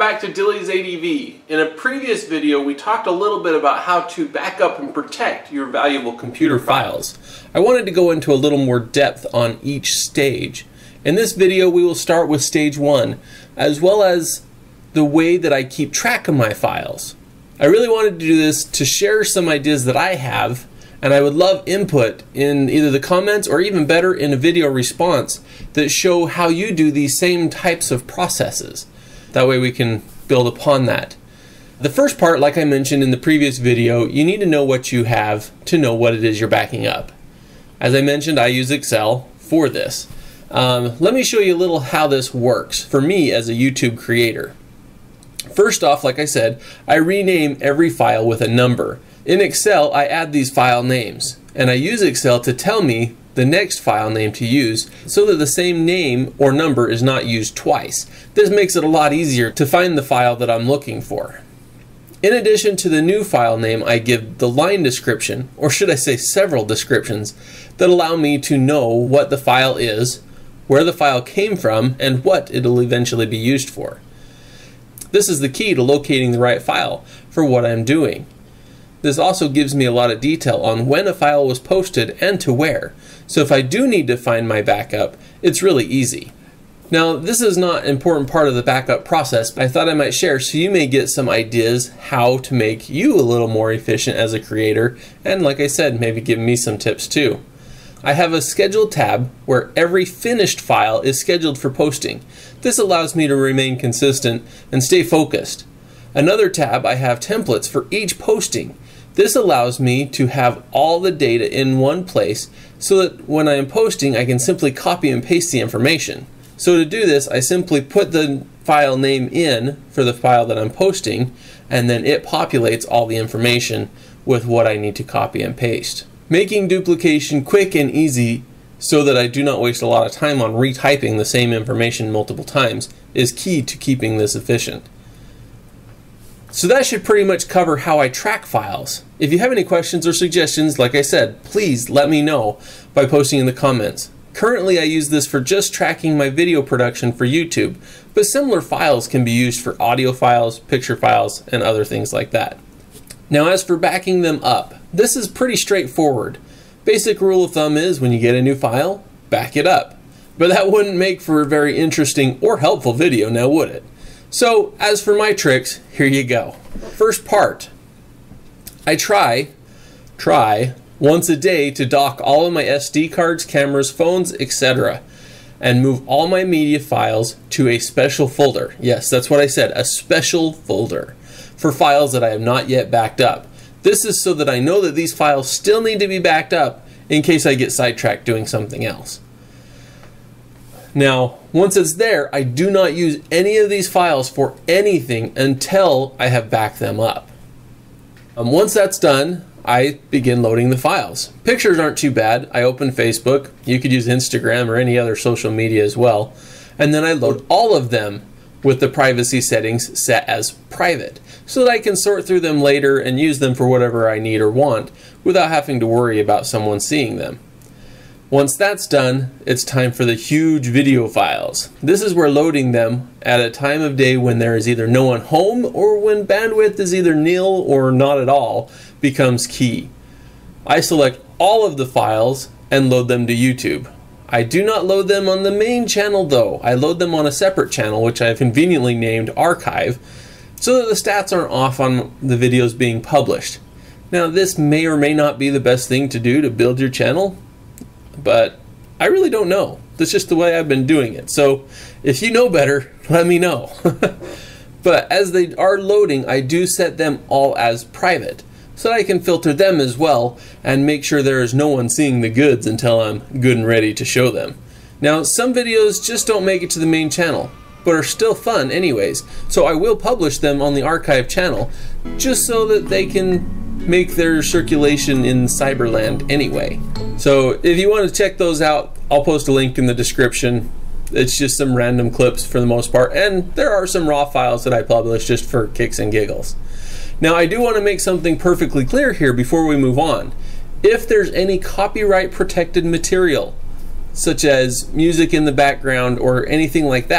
back to Dilly's ADV. In a previous video, we talked a little bit about how to back up and protect your valuable computer files. I wanted to go into a little more depth on each stage. In this video, we will start with stage 1, as well as the way that I keep track of my files. I really wanted to do this to share some ideas that I have, and I would love input in either the comments or even better in a video response that show how you do these same types of processes. That way we can build upon that. The first part, like I mentioned in the previous video, you need to know what you have to know what it is you're backing up. As I mentioned, I use Excel for this. Let me show you a little how this works for me as a YouTube creator. First off, like I said, I rename every file with a number. In Excel, I add these file names, and I use Excel to tell me the next file name to use so that the same name or number is not used twice. This makes it a lot easier to find the file that I'm looking for. In addition to the new file name, I give the line description, or should I say several descriptions, that allow me to know what the file is, where the file came from, and what it'll eventually be used for. This is the key to locating the right file for what I'm doing. This also gives me a lot of detail on when a file was posted and to where. So if I do need to find my backup, it's really easy. Now, this is not an important part of the backup process, but I thought I might share so you may get some ideas how to make you a little more efficient as a creator, and like I said, maybe give me some tips too. I have a scheduled tab where every finished file is scheduled for posting. This allows me to remain consistent and stay focused. Another tab, I have templates for each posting. This allows me to have all the data in one place so that when I am posting, I can simply copy and paste the information. So to do this, I simply put the file name in for the file that I'm posting, and then it populates all the information with what I need to copy and paste. Making duplication quick and easy so that I do not waste a lot of time on retyping the same information multiple times is key to keeping this efficient. So that should pretty much cover how I track files. If you have any questions or suggestions, like I said, please let me know by posting in the comments. Currently, I use this for just tracking my video production for YouTube, but similar files can be used for audio files, picture files, and other things like that. Now, as for backing them up, this is pretty straightforward. Basic rule of thumb is when you get a new file, back it up. But that wouldn't make for a very interesting or helpful video, now would it? So, as for my tricks, here you go. First part, I try once a day to dock all of my SD cards, cameras, phones, etc. and move all my media files to a special folder. Yes, that's what I said, a special folder for files that I have not yet backed up. This is so that I know that these files still need to be backed up in case I get sidetracked doing something else. Now, once it's there, I do not use any of these files for anything until I have backed them up. Once that's done, I begin loading the files. Pictures aren't too bad. I open Facebook. You could use Instagram or any other social media as well. And then I load all of them with the privacy settings set as private so that I can sort through them later and use them for whatever I need or want without having to worry about someone seeing them. Once that's done, it's time for the huge video files. This is where loading them at a time of day when there is either no one home or when bandwidth is either nil or not at all becomes key. I select all of the files and load them to YouTube. I do not load them on the main channel though. I load them on a separate channel which I have conveniently named Archive so that the stats aren't off on the videos being published. Now, this may or may not be the best thing to do to build your channel, but I really don't know. That's just the way I've been doing it. So if you know better, let me know. But as they are loading, I do set them all as private so that I can filter them as well and make sure there is no one seeing the goods until I'm good and ready to show them. Now, some videos just don't make it to the main channel, but are still fun anyways. So I will publish them on the Archive channel just so that they can make their circulation in Cyberland anyway. So if you want to check those out, I'll post a link in the description. It's just some random clips for the most part, and there are some raw files that I publish just for kicks and giggles. Now, I do want to make something perfectly clear here before we move on. If there's any copyright protected material, such as music in the background or anything like that,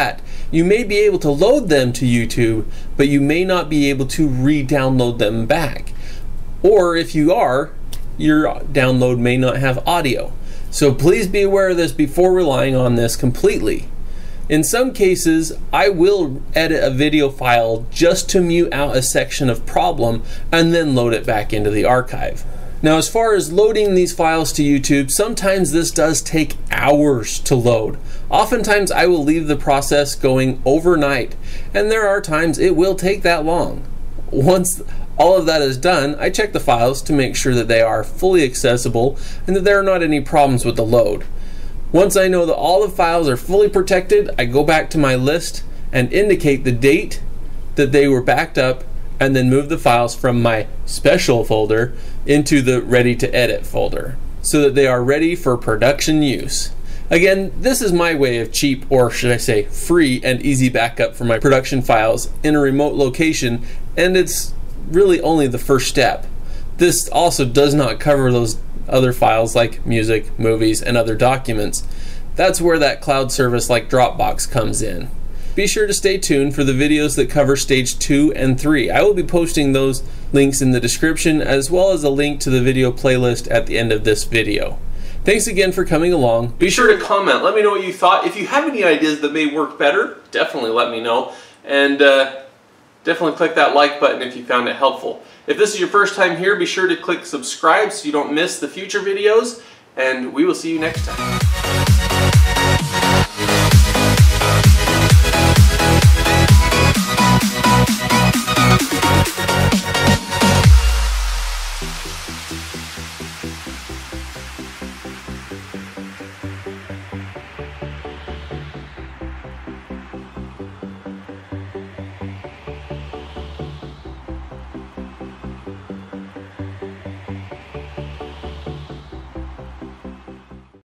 You may be able to load them to YouTube, but you may not be able to re-download them back. Or if you are, your download may not have audio. So please be aware of this before relying on this completely. In some cases, I will edit a video file just to mute out a section of problem and then load it back into the archive. Now, as far as loading these files to YouTube, sometimes this does take hours to load. Oftentimes I will leave the process going overnight, and there are times it will take that long. Once all of that is done, I check the files to make sure that they are fully accessible and that there are not any problems with the load. Once I know that all the files are fully protected, I go back to my list and indicate the date that they were backed up, and then move the files from my special folder into the ready to edit folder so that they are ready for production use. Again, this is my way of cheap, or should I say free and easy backup for my production files in a remote location, and it's really only the first step. This also does not cover those other files like music, movies, and other documents. That's where that cloud service like Dropbox comes in. Be sure to stay tuned for the videos that cover stage 2 and 3. I will be posting those links in the description, as well as a link to the video playlist at the end of this video. Thanks again for coming along. Be sure to comment. Let me know what you thought. If you have any ideas that may work better, definitely let me know. And definitely click that like button if you found it helpful. If this is your first time here, be sure to click subscribe so you don't miss the future videos. And we will see you next time.